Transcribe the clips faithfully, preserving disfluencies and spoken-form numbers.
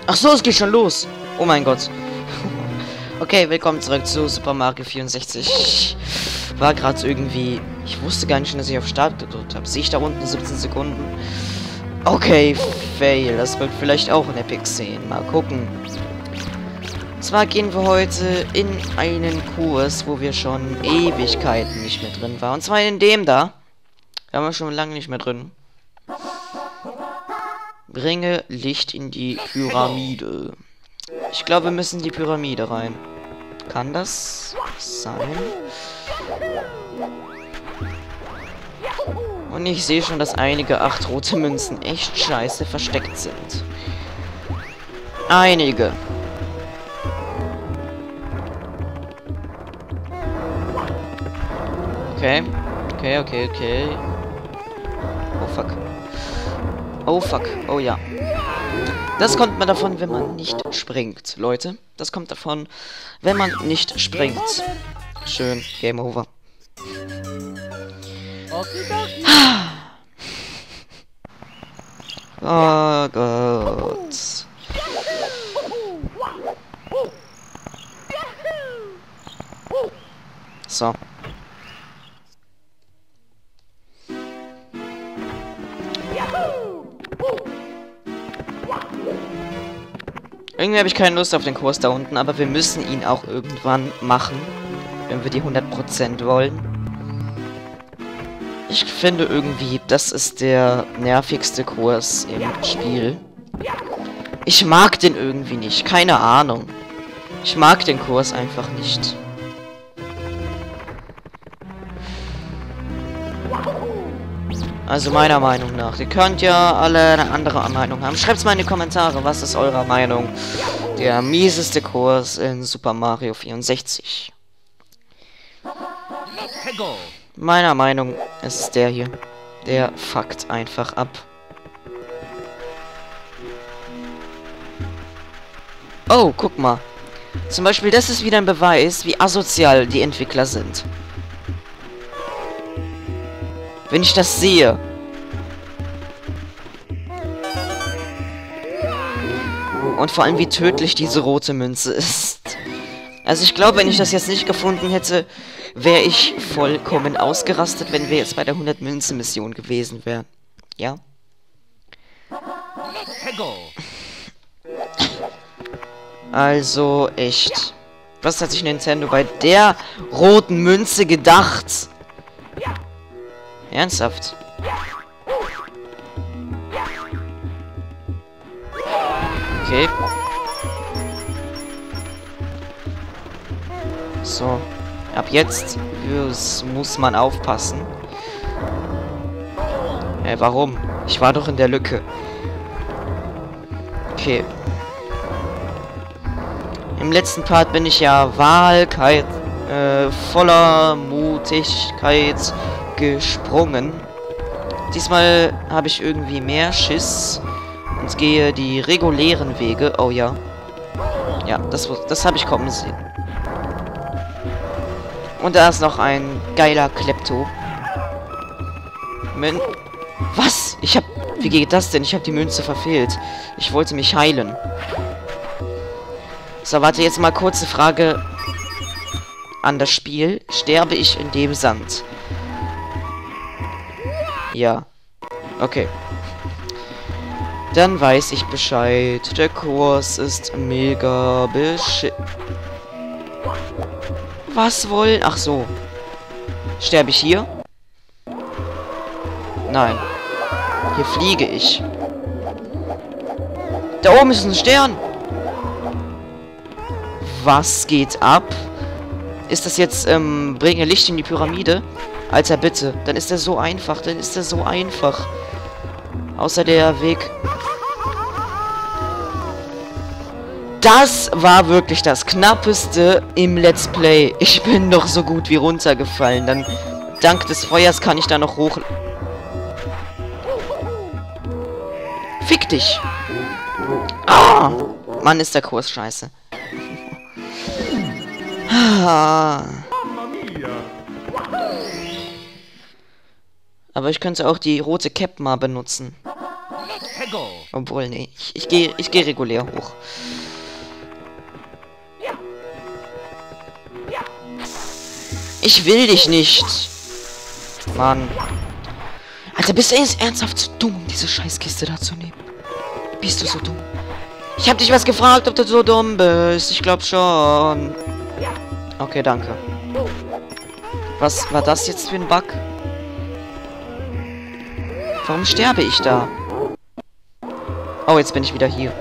Ach so, es geht schon los. Oh mein Gott. Okay, willkommen zurück zu Super Mario vierundsechzig. War gerade irgendwie... Ich wusste gar nicht, dass ich auf Start gedrückt habe. Sehe ich da unten siebzehn Sekunden? Okay, fail. Das wird vielleicht auch ein Epic sehen. Mal gucken. Und zwar gehen wir heute in einen Kurs, wo wir schon Ewigkeiten nicht mehr drin waren. Und zwar in dem da. Da waren wir schon lange nicht mehr drin. Bringe Licht in die Pyramide. Ich glaube, wir müssen in die Pyramide rein. Kann das sein? Und ich sehe schon, dass einige acht rote Münzen echt scheiße versteckt sind. Einige. Okay. Okay, okay, okay. Oh fuck. Oh fuck. Oh ja. Das kommt man davon, wenn man nicht springt, Leute. Das kommt davon, wenn man nicht springt. Schön. Game over. Oh Gott. So. Irgendwie habe ich keine Lust auf den Kurs da unten, aber wir müssen ihn auch irgendwann machen, wenn wir die hundert Prozent wollen. Ich finde irgendwie, das ist der nervigste Kurs im Spiel. Ich mag den irgendwie nicht, keine Ahnung. Ich mag den Kurs einfach nicht. Also meiner Meinung nach. Ihr könnt ja alle eine andere Meinung haben. Schreibt's mal in die Kommentare, was ist eurer Meinung? Der mieseste Kurs in Super Mario vierundsechzig. Meiner Meinung ist es der hier. Der fuckt einfach ab. Oh, guck mal. Zum Beispiel, das ist wieder ein Beweis, wie asozial die Entwickler sind. Wenn ich das sehe. Und vor allem, wie tödlich diese rote Münze ist. Also ich glaube, wenn ich das jetzt nicht gefunden hätte, wäre ich vollkommen ausgerastet, wenn wir jetzt bei der hundert Münzen Mission gewesen wären. Ja? Also, echt. Was hat sich Nintendo bei der roten Münze gedacht? Ernsthaft? Okay. So. Ab jetzt muss man aufpassen. Äh, warum? Ich war doch in der Lücke. Okay. Im letzten Part bin ich ja Wahlkeit, äh, voller Mutigkeit gesprungen. Diesmal habe ich irgendwie mehr Schiss und gehe die regulären Wege. Oh ja. Ja, das, das habe ich kommen sehen. Und da ist noch ein geiler Klepto. Min Was? Ich hab... Wie geht das denn? Ich habe die Münze verfehlt. Ich wollte mich heilen. So, warte, jetzt mal kurze Frage an das Spiel. Sterbe ich in dem Sand? Ja. Okay. Dann weiß ich Bescheid. Der Kurs ist mega beschi... Was wollen... Ach so. Sterbe ich hier? Nein. Hier fliege ich. Da oben ist ein Stern. Was geht ab? Ist das jetzt, ähm, bringe Licht in die Pyramide? Alter, bitte. Dann ist der so einfach. Dann ist der so einfach. Außer der Weg... Das war wirklich das Knappeste im Let's Play. Ich bin doch so gut wie runtergefallen. Dann, dank des Feuers kann ich da noch hoch... Fick dich! Ah! Mann, ist der Kurs scheiße. Ah. Aber ich könnte auch die rote Cap mal benutzen. Obwohl, nee. Ich, ich gehe ich geh regulär hoch. Ich will dich nicht. Mann. Alter, bist du jetzt ernsthaft zu dumm, um diese Scheißkiste da zu nehmen? Bist du so dumm? Ich hab dich was gefragt, ob du so dumm bist. Ich glaub schon. Okay, danke. Was war das jetzt für ein Bug? Warum sterbe ich da? Oh, jetzt bin ich wieder hier.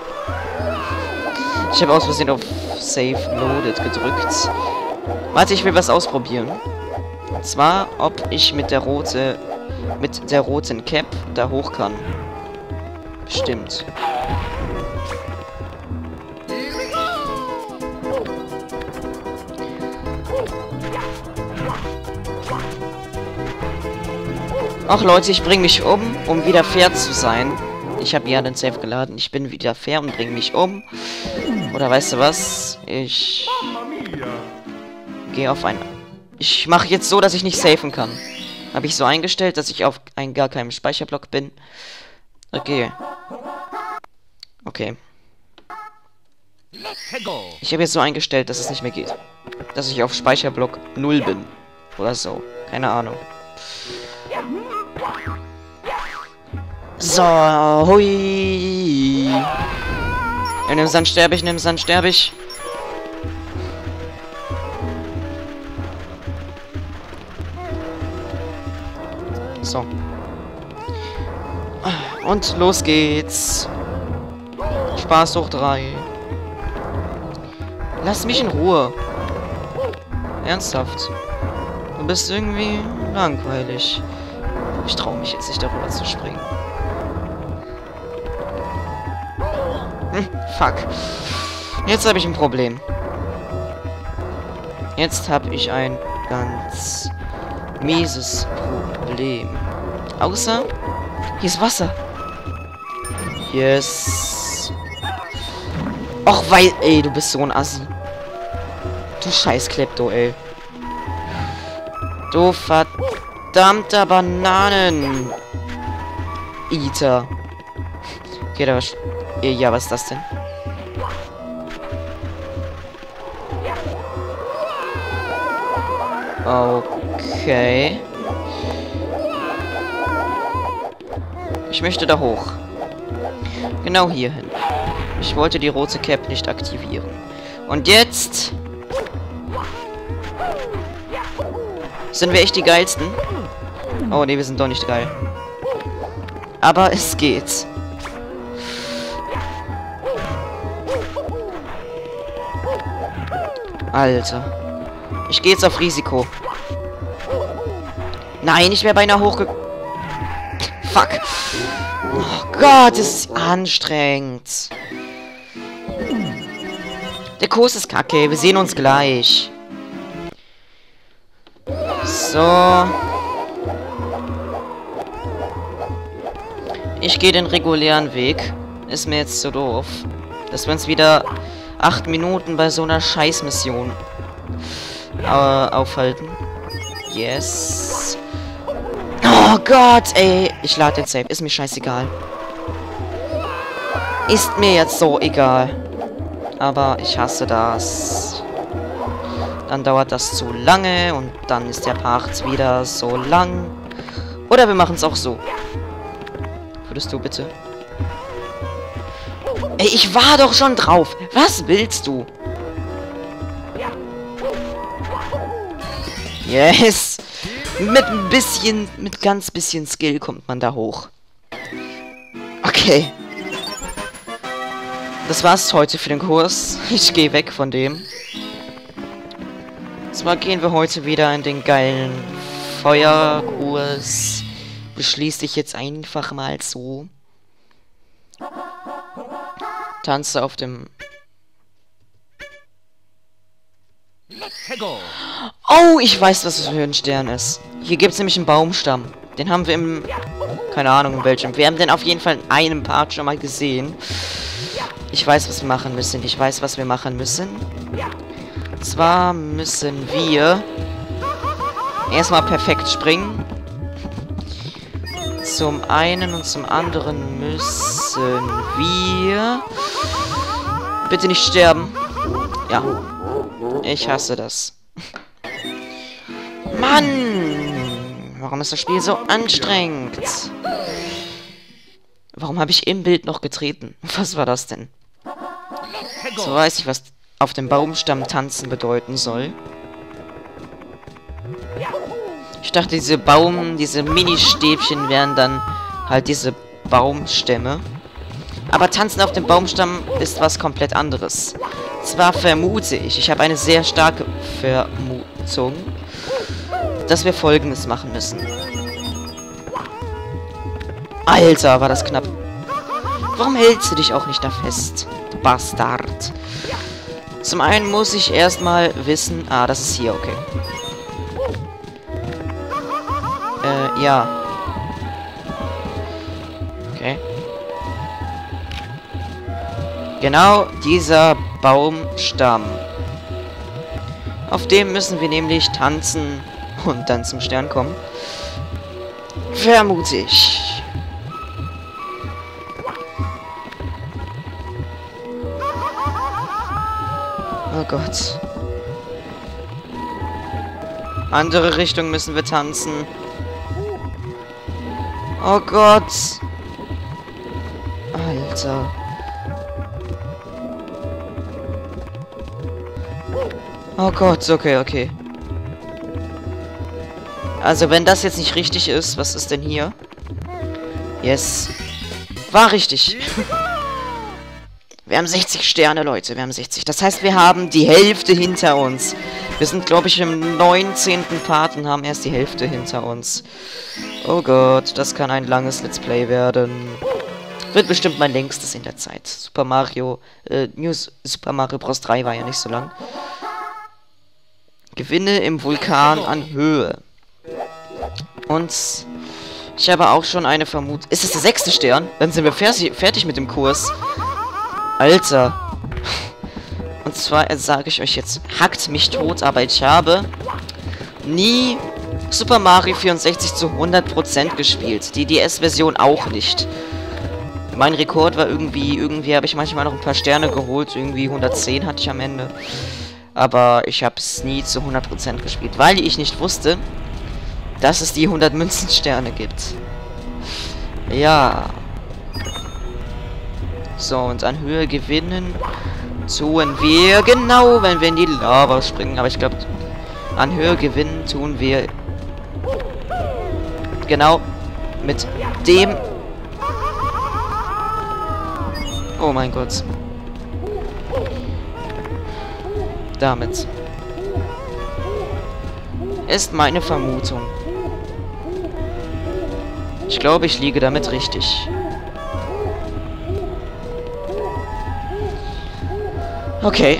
Ich habe aus Versehen auf Save Loaded gedrückt. Warte, ich will was ausprobieren. Und zwar, ob ich mit der rote, mit der roten Cap da hoch kann. Bestimmt. Ach Leute, ich bringe mich um, um wieder fair zu sein. Ich habe ja den Save geladen. Ich bin wieder fair und bringe mich um. Oder weißt du was? Ich gehe auf ein... Ich mache jetzt so, dass ich nicht safen kann. Habe ich so eingestellt, dass ich auf ein gar keinem Speicherblock bin. Okay. Okay. Ich habe jetzt so eingestellt, dass es nicht mehr geht. Dass ich auf Speicherblock null bin. Oder so. Keine Ahnung. So, hui. In dem Sand sterbe ich, in dem Sand sterbe ich. So. Und los geht's. Spaß hoch drei. Lass mich in Ruhe. Ernsthaft. Du bist irgendwie langweilig. Ich traue mich jetzt nicht darüber zu springen. Hm, fuck. Jetzt habe ich ein Problem. Jetzt habe ich ein ganz mieses Problem. Außer, hier ist Wasser. Yes. Och, weil, ey, du bist so ein Assi. Du scheiß Klepto, ey. Du verdammter Bananen. Eater. Okay, da was. Ja, was ist das denn? Okay. Ich möchte da hoch. Genau hier hin. Ich wollte die rote Cap nicht aktivieren. Und jetzt... Sind wir echt die geilsten? Oh ne, wir sind doch nicht geil. Aber es geht. Alter. Ich gehe jetzt auf Risiko. Nein, ich wäre beinahe hochge... Fuck. Oh Gott, das ist anstrengend. Der Kurs ist kacke. Wir sehen uns gleich. So. Ich gehe den regulären Weg. Ist mir jetzt zu doof. Dass wir uns wieder acht Minuten bei so einer Scheißmission äh, aufhalten. Yes. Oh Gott, ey. Ich lade den Save. Ist mir scheißegal. Ist mir jetzt so egal. Aber ich hasse das. Dann dauert das zu lange und dann ist der Part wieder so lang. Oder wir machen es auch so. Würdest du bitte? Ey, ich war doch schon drauf. Was willst du? Yes. Mit ein bisschen, mit ganz bisschen Skill kommt man da hoch. Okay. Das war's heute für den Kurs. Ich gehe weg von dem. Zwar gehen wir heute wieder in den geilen Feuerkurs. Beschließe ich jetzt einfach mal so. Tanze auf dem... Oh, ich weiß, was das für ein Stern ist. Hier gibt es nämlich einen Baumstamm. Den haben wir im... Keine Ahnung in welchem. Wir haben den auf jeden Fall in einem Part schon mal gesehen. Ich weiß, was wir machen müssen. Ich weiß, was wir machen müssen. Und zwar müssen wir... Erstmal perfekt springen. Zum einen und zum anderen müssen wir... Bitte nicht sterben. Ja. Ich hasse das. Mann! Warum ist das Spiel so anstrengend? Warum habe ich im Bild noch getreten? Was war das denn? So weiß ich, was auf dem Baumstamm tanzen bedeuten soll. Ich dachte, diese Baum, diese Mini-Stäbchen wären dann halt diese Baumstämme. Aber tanzen auf dem Baumstamm ist was komplett anderes. Zwar vermute ich, ich habe eine sehr starke Vermutung, dass wir Folgendes machen müssen. Alter, war das knapp. Warum hältst du dich auch nicht da fest, du Bastard? Zum einen muss ich erstmal wissen... Ah, das ist hier, okay. Äh, ja. Okay. Genau dieser Baumstamm. Auf dem müssen wir nämlich tanzen und dann zum Stern kommen. Vermute ich. Oh Gott. Andere Richtung müssen wir tanzen. Oh Gott. Alter. Oh Gott, okay, okay. Also, wenn das jetzt nicht richtig ist, was ist denn hier? Yes. War richtig. Wir haben sechzig Sterne, Leute. Wir haben sechzig. Das heißt, wir haben die Hälfte hinter uns. Wir sind, glaube ich, im neunzehnten Part und haben erst die Hälfte hinter uns. Oh Gott, das kann ein langes Let's Play werden. Wird bestimmt mein längstes in der Zeit. Super Mario, äh, News, Super Mario Bros. drei war ja nicht so lang. Gewinne im Vulkan an Höhe. Und ich habe auch schon eine Vermutung. Ist es der sechste Stern? Dann sind wir fertig mit dem Kurs. Alter. Und zwar äh, sage ich euch jetzt, hackt mich tot, aber ich habe nie Super Mario vierundsechzig zu hundert Prozent gespielt. Die D S-Version auch nicht. Mein Rekord war irgendwie, irgendwie habe ich manchmal noch ein paar Sterne geholt. Irgendwie hundertzehn hatte ich am Ende. Aber ich habe es nie zu hundert Prozent gespielt, weil ich nicht wusste, dass es die hundert Münzensterne gibt. Ja. So, und an Höhe gewinnen tun wir genau, wenn wir in die Lava springen. Aber ich glaube, an Höhe gewinnen tun wir genau mit dem... Oh mein Gott. Damit. Ist meine Vermutung. Ich glaube, ich liege damit richtig. Okay.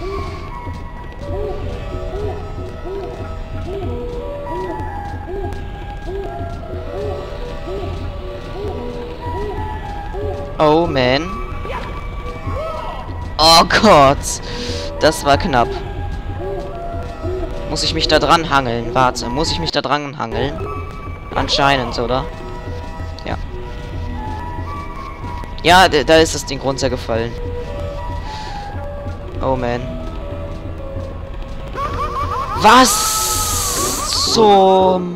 Oh man. Oh Gott. Das war knapp. Muss ich mich da dran hangeln? Warte, muss ich mich da dran hangeln? Anscheinend, oder? Ja. Ja, da ist das Ding runtergefallen. Oh man. Was zum...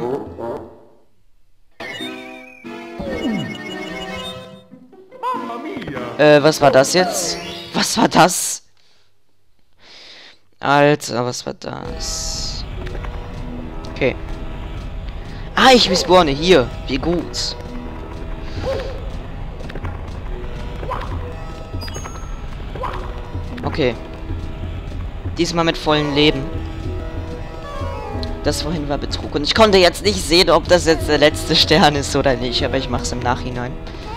Äh, was war das jetzt? Was war das? Alter, was war das? Okay. Ah, ich respawne hier. Wie gut. Okay. Diesmal mit vollen Leben. Das vorhin war Betrug. Und ich konnte jetzt nicht sehen, ob das jetzt der letzte Stern ist oder nicht. Aber ich mache es im Nachhinein.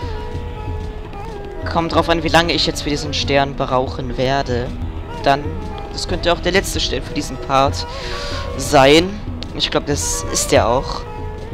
Kommt drauf an, wie lange ich jetzt für diesen Stern brauchen werde. Dann... Das könnte auch der letzte Stern für diesen Part sein. Ich glaube, das ist der auch.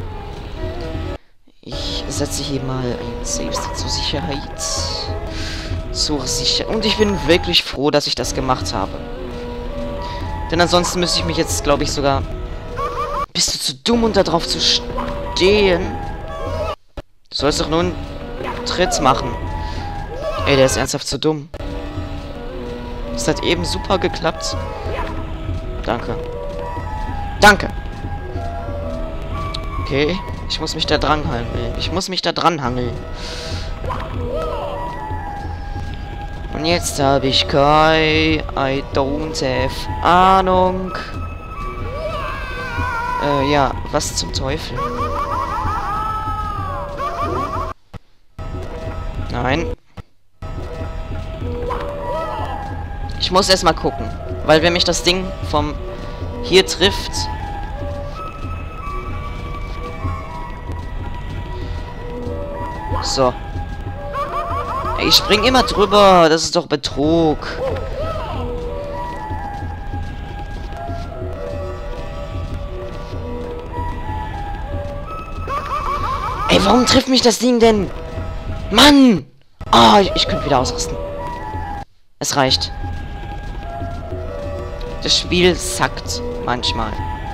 Ich setze hier mal ein Save State zur Sicherheit. Zur Sicherheit. Und ich bin wirklich froh, dass ich das gemacht habe. Denn ansonsten müsste ich mich jetzt, glaube ich, sogar... Bist du zu dumm, um da drauf zu stehen? sollst doch nur einen Tritt machen. Ey, der ist ernsthaft zu dumm. Das hat eben super geklappt. Danke. Danke. Okay, ich muss mich da dran hangeln. Ich muss mich da dran hangeln. Und jetzt habe ich Kai. I don't have Ahnung. Äh, ja, was zum Teufel? Nein. Ich muss erstmal gucken. Weil wenn mich das Ding vom hier trifft. So. Ich spring immer drüber. Das ist doch Betrug. Ey, warum trifft mich das Ding denn? Mann! Ah, oh, ich, ich könnte wieder ausrasten. Es reicht. Das Spiel sackt manchmal.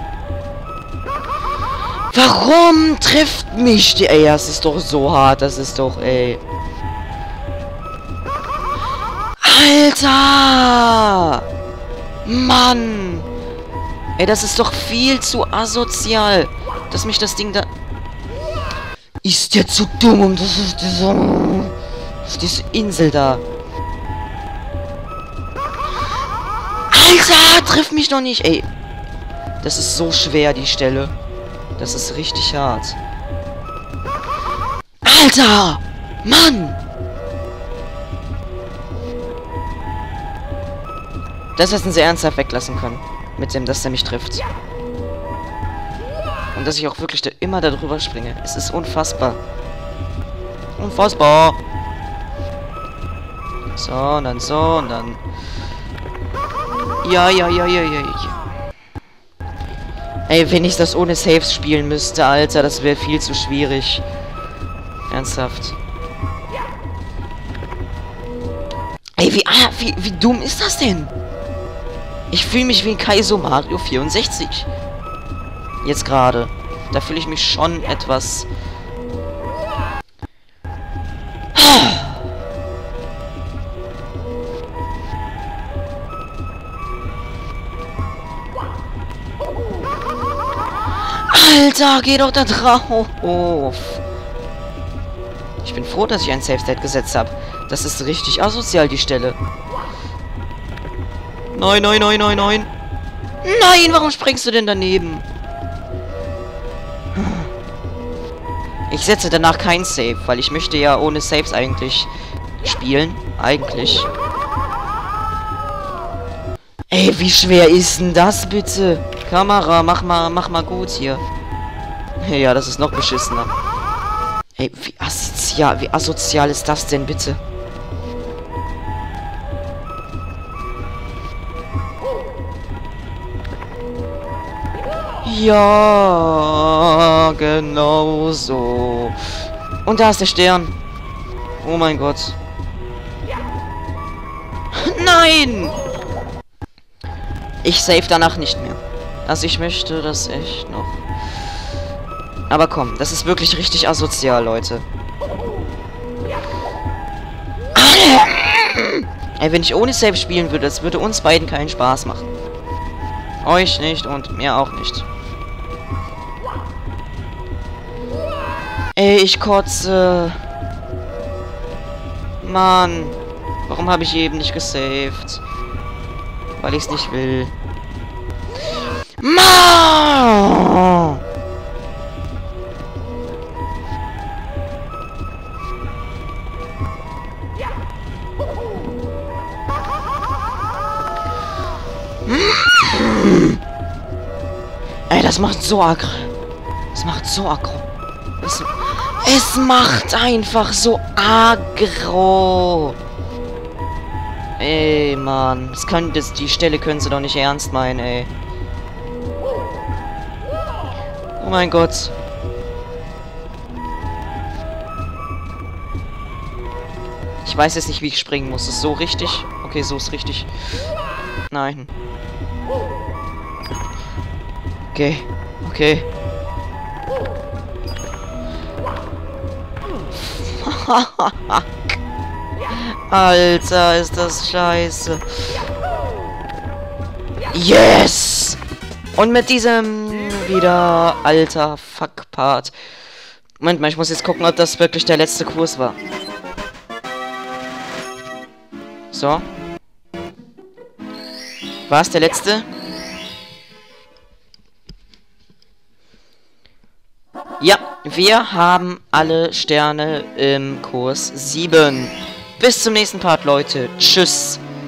Warum trifft mich die... Ey, das ist doch so hart. Das ist doch, ey... Alter! Mann! Ey, das ist doch viel zu asozial, dass mich das Ding da... Ist der zu dumm, um das ist diese... Auf diese Insel da. Alter! Triff mich doch nicht, ey! Das ist so schwer, die Stelle. Das ist richtig hart. Alter! Mann! Das hätten sie ernsthaft weglassen können. Mit dem, dass der mich trifft. Und dass ich auch wirklich da immer da drüber springe. Es ist unfassbar. Unfassbar. So, und dann so, und dann... Ja, ja, ja, ja, ja, ja. Ey, wenn ich das ohne Saves spielen müsste, Alter, das wäre viel zu schwierig. Ernsthaft. Ey, wie, ah, wie, wie dumm ist das denn? Ich fühle mich wie ein Kaizo Mario vierundsechzig. Jetzt gerade. Da fühle ich mich schon etwas... Alter, geh doch da drauf. Ich bin froh, dass ich ein Safe State gesetzt habe. Das ist richtig asozial, die Stelle. Nein, nein, nein, nein, nein. Nein, warum springst du denn daneben? Ich setze danach kein Save, weil ich möchte ja ohne Saves eigentlich spielen. Eigentlich. Ey, wie schwer ist denn das bitte? Kamera, mach mal, mach mal gut hier. Ja, das ist noch beschissener. Ey, wie asozial, wie asozial ist das denn bitte? Ja, genau so. Und da ist der Stern. Oh mein Gott. Nein! Ich save danach nicht mehr. Also ich möchte das echt noch. Aber komm, das ist wirklich richtig asozial, Leute. Ey, wenn ich ohne Save spielen würde, das würde uns beiden keinen Spaß machen. Euch nicht und mir auch nicht. Ey, ich kotze. Mann. Warum habe ich eben nicht gesaved? Weil ich es nicht will. Mann! Ey, das macht so aggro. Das macht so aggro. Es, es macht einfach so aggro. Ey, Mann. Das kann, das, die Stelle können sie doch nicht ernst meinen, ey. Oh mein Gott. Ich weiß jetzt nicht, wie ich springen muss. Ist so richtig? Okay, so ist richtig. Nein. Okay. Okay. Alter, ist das scheiße. Yes! Und mit diesem wieder alter Fuck-Part. Moment mal, ich muss jetzt gucken, ob das wirklich der letzte Kurs war. So. War es der letzte? Ja, wir haben alle Sterne im Kurs sieben. Bis zum nächsten Part, Leute. Tschüss.